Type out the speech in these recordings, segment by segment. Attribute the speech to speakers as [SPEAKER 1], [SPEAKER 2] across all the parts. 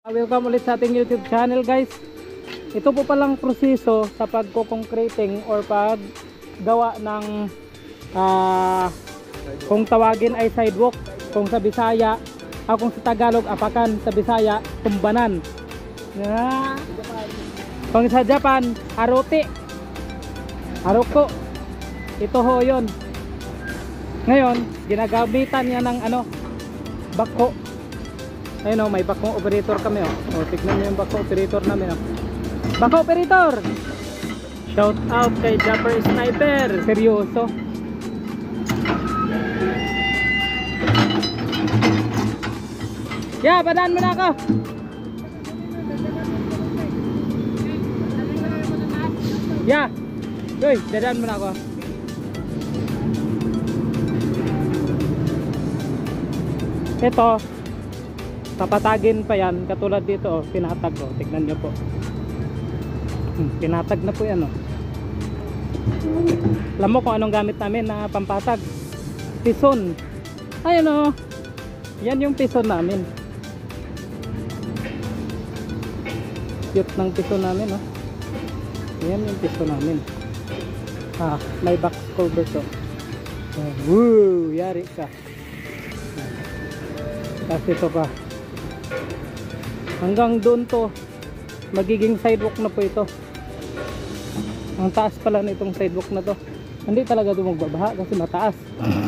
[SPEAKER 1] Welcome ulit sa ating YouTube channel, guys. Ito po palang proseso sa pagko-concreting or paggawa ng kung tawagin ay sidewalk, kung sa Bisaya, kung sa Tagalog apakan, sa Bisaya tumbanan. Kung sa Japan arote, aroko. Ito ho 'yon. Ngayon, ginagamitan niya ng bako. Ayun o, may bakong operator kami o. O, tignan nyo yung bakong operator namin o. Bako operator! Shout out kay Japper Sniper. Seryoso. Yeah, padaan mo na ako. Yeah. Uy, dadaan mo na ako. Ito, papatagin pa yan, katulad dito, pinatag ko. Tignan nyo po. Pinatag na po yan. Alam mo kung anong gamit namin na pampatag? Pison. Ayun o. Yan yung pison namin. Cute ng pison namin. Yan yung pison namin. May box cover to. Woo! Yari ka. Kasi ito pa. Hanggang doon to, magiging sidewalk na po ito. Ang taas pala nitong sidewalk na to. Hindi talaga ito magbabaha kasi mataas.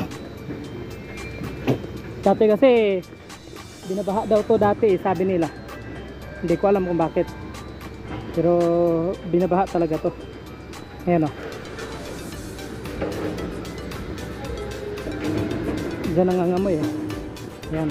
[SPEAKER 1] Dati kasi binabaha daw to dati, sabi nila. Hindi ko alam kung bakit. Pero binabaha talaga to. Ayan o. Diyan nangangamoy eh. Ayan.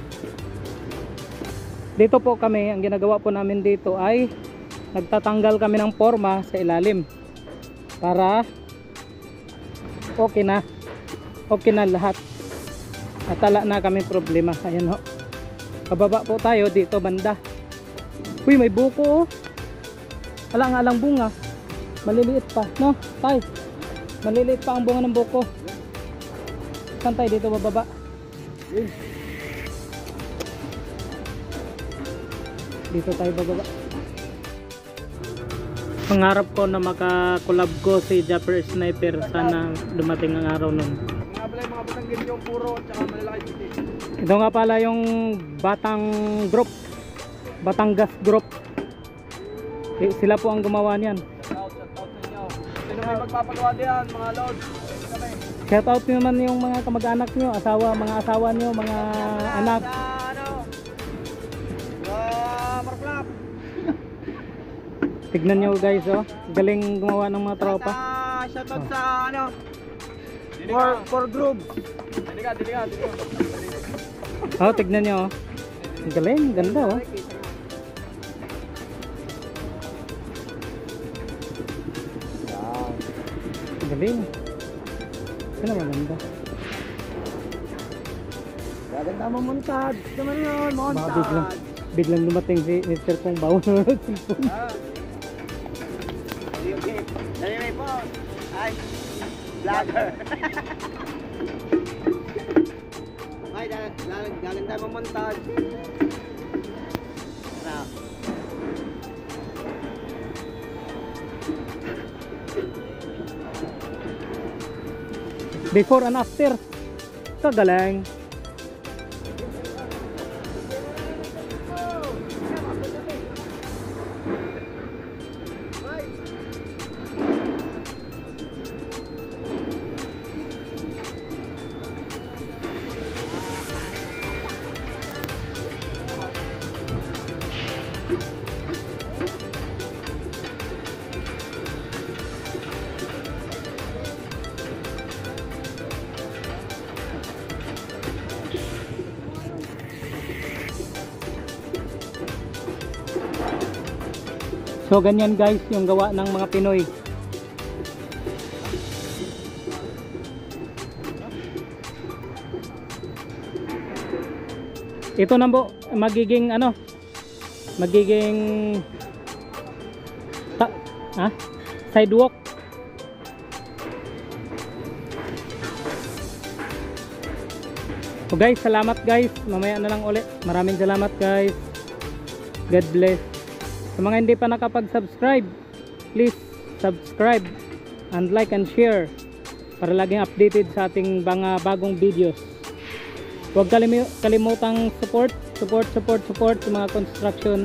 [SPEAKER 1] Dito po kami, ang ginagawa po namin dito ay nagtatanggal kami ng forma sa ilalim para okay na lahat at wala na kami problema. Ayan ho, pababa po tayo dito banda. Uy, may buko oh. Alang-alang bunga, maliliit pa, no? Tay, maliliit pa ang bunga ng buko. Saan tayo dito bababa? Dito tayo bababa. Pangarap ko na makakulab ko si Japper Sniper. Sana dumating ang araw nun.
[SPEAKER 2] Mga Batanggin yung puro at saka malalaki dito.
[SPEAKER 1] Ito nga pala yung Batang Group, Batangas Group. Sila po ang gumawa niyan.
[SPEAKER 2] Shout out sa inyo. Sino may magpapagawa diyan, mga lods? Kami.
[SPEAKER 1] Shout out naman yung mga kamag-anak nyo, mga asawa nyo, mga anak.
[SPEAKER 2] Marflap.
[SPEAKER 1] Tignan nyo guys, oh. Galing gumawa ng mga tropa.
[SPEAKER 2] Shout out sa for group. Diliga.
[SPEAKER 1] Oh, tignan nyo, oh. Galing, ganda, oh. Galing. Sino maganda?
[SPEAKER 2] Gaganda mo montage. Naman yun, montage.
[SPEAKER 1] Biglang dumating si Mr. Pong Baon.
[SPEAKER 2] Okay. Dali may po. Ay, vlogger. Ay, gaganda mo montage.
[SPEAKER 1] Before and after. Kagaling. So ganyan guys yung gawa ng mga Pinoy. Ito na po magiging sidewalk. So guys, salamat guys. Mamaya na lang ulit. Maraming salamat guys. God bless. Sa mga hindi pa nakapag-subscribe, please subscribe and like and share para laging updated sa ating mga bagong videos. Huwag kalimutang support sa mga construction.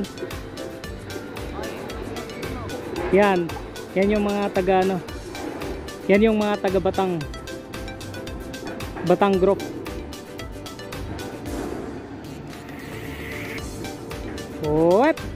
[SPEAKER 1] Yan yung mga taga yan yung mga taga Batang Group. What?